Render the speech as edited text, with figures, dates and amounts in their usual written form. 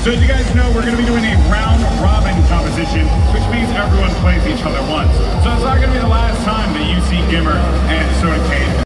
So as you guys know, we're going to be doing a round-robin competition, which means everyone plays each other once. So it's not going to be the last time that you see Gimmer and Soda Kane